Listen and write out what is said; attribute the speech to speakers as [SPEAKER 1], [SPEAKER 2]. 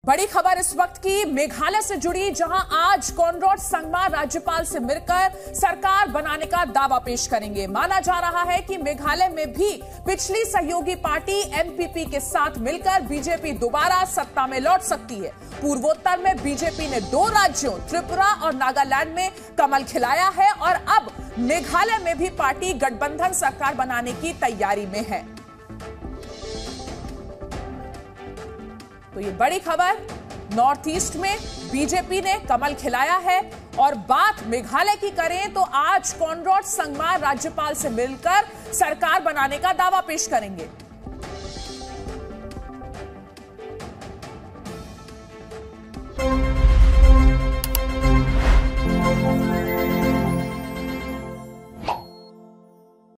[SPEAKER 1] बड़ी खबर इस वक्त की मेघालय से जुड़ी, जहां आज कॉनराड संगमा राज्यपाल से मिलकर सरकार बनाने का दावा पेश करेंगे। माना जा रहा है कि मेघालय में भी पिछली सहयोगी पार्टी एमपीपी के साथ मिलकर बीजेपी दोबारा सत्ता में लौट सकती है। पूर्वोत्तर में बीजेपी ने 2 राज्यों त्रिपुरा और नागालैंड में कमल खिलाया है और अब मेघालय में भी पार्टी गठबंधन सरकार बनाने की तैयारी में है। तो ये बड़ी खबर, नॉर्थ ईस्ट में बीजेपी ने कमल खिलाया है। और बात मेघालय की करें तो आज कॉनराड संगमा राज्यपाल से मिलकर सरकार बनाने का दावा पेश करेंगे।